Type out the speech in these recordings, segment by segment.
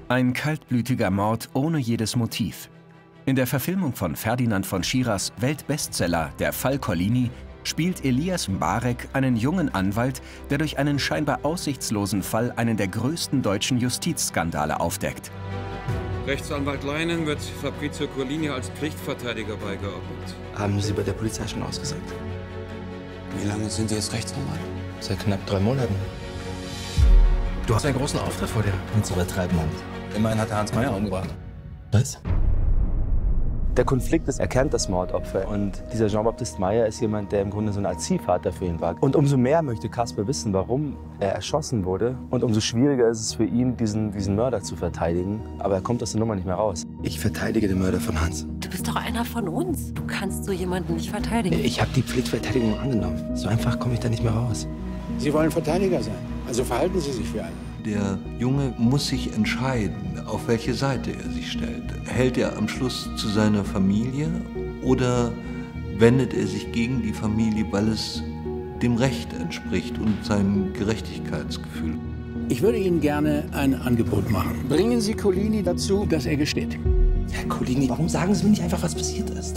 Ein kaltblütiger Mord ohne jedes Motiv. In der Verfilmung von Ferdinand von Schirachs Weltbestseller Der Fall Collini spielt Elias Mbarek einen jungen Anwalt, der durch einen scheinbar aussichtslosen Fall einen der größten deutschen Justizskandale aufdeckt. Rechtsanwalt Leinen wird Fabrizio Collini als Pflichtverteidiger beigeordnet. Haben Sie bei der Polizei schon ausgesagt? Wie lange sind Sie jetzt Rechtsanwalt? Seit knapp 3 Monaten. Du hast einen großen Auftrag vor dir. Jetzt übertreiben wir. Immerhin hat er Hans Meyer umgebracht. Was? Der Konflikt ist, er kennt das Mordopfer und dieser Jean-Baptiste Meyer ist jemand, der im Grunde so ein Erziehvater für ihn war. Und umso mehr möchte Kasper wissen, warum er erschossen wurde und umso schwieriger ist es für ihn, diesen Mörder zu verteidigen. Aber er kommt aus der Nummer nicht mehr raus. Ich verteidige den Mörder von Hans. Du bist doch einer von uns. Du kannst so jemanden nicht verteidigen. Ich habe die Pflichtverteidigung angenommen. So einfach komme ich da nicht mehr raus. Sie wollen Verteidiger sein, also verhalten Sie sich wie einer. Der Junge muss sich entscheiden, auf welche Seite er sich stellt. Hält er am Schluss zu seiner Familie oder wendet er sich gegen die Familie, weil es dem Recht entspricht und seinem Gerechtigkeitsgefühl? Ich würde Ihnen gerne ein Angebot machen. Bringen Sie Collini dazu, dass er gesteht. Herr Collini, warum sagen Sie mir nicht einfach, was passiert ist?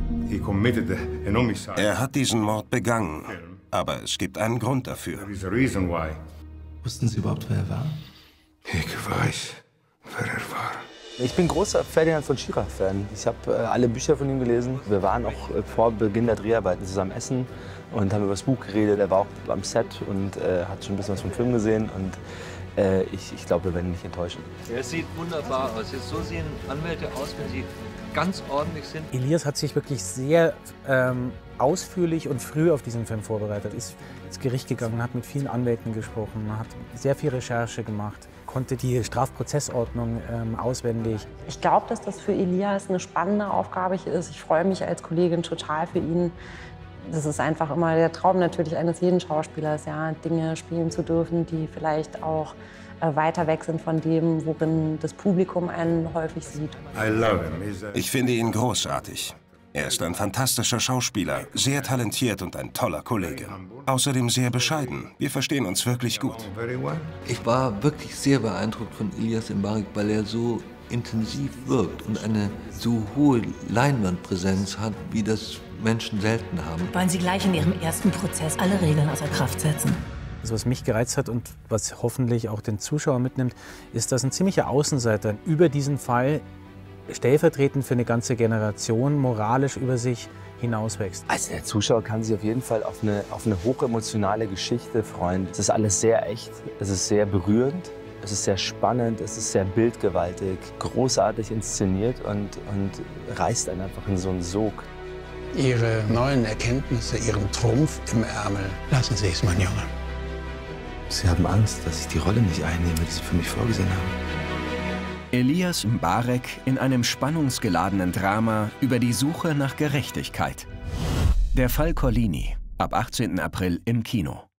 Er hat diesen Mord begangen, aber es gibt einen Grund dafür. Wussten Sie überhaupt, wer er war? Ich weiß, wer er war. Ich bin großer Ferdinand von Schirach-Fan. Ich habe alle Bücher von ihm gelesen. Wir waren auch vor Beginn der Dreharbeiten zusammen essen und haben über das Buch geredet. Er war auch am Set und hat schon ein bisschen was vom Film gesehen. Und ich glaube, wir werden ihn nicht enttäuschen. Er sieht wunderbar aus. Jetzt so sehen Anwälte aus, wenn sie ganz ordentlich sind. Elias hat sich wirklich sehr ausführlich und früh auf diesen Film vorbereitet. Ist ins Gericht gegangen, hat mit vielen Anwälten gesprochen, hat sehr viel Recherche gemacht, konnte die Strafprozessordnung auswendig. Ich glaube, dass das für Elias eine spannende Aufgabe ist. Ich freue mich als Kollegin total für ihn. Das ist einfach immer der Traum natürlich eines jeden Schauspielers, ja, Dinge spielen zu dürfen, die vielleicht auch weiter weg sind von dem, worin das Publikum einen häufig sieht. Ich finde ihn großartig. Er ist ein fantastischer Schauspieler, sehr talentiert und ein toller Kollege. Außerdem sehr bescheiden. Wir verstehen uns wirklich gut. Ich war wirklich sehr beeindruckt von Elias Mbarek, weil er so intensiv wirkt und eine so hohe Leinwandpräsenz hat, wie das Menschen selten haben. Wollen Sie gleich in Ihrem ersten Prozess alle Regeln außer Kraft setzen? Also was mich gereizt hat und was hoffentlich auch den Zuschauer mitnimmt, ist, dass ein ziemlicher Außenseiter über diesen Fall stellvertretend für eine ganze Generation moralisch über sich hinauswächst. Also der Zuschauer kann sich auf jeden Fall auf eine hochemotionale Geschichte freuen. Es ist alles sehr echt, es ist sehr berührend, es ist sehr spannend, es ist sehr bildgewaltig, großartig inszeniert und reißt einen einfach in so einen Sog. Ihre neuen Erkenntnisse, Ihren Trumpf im Ärmel. Lassen Sie es, mein Junge. Sie haben Angst, dass ich die Rolle nicht einnehme, die Sie für mich vorgesehen haben. Elias Mbarek in einem spannungsgeladenen Drama über die Suche nach Gerechtigkeit. Der Fall Collini, ab 18. April im Kino.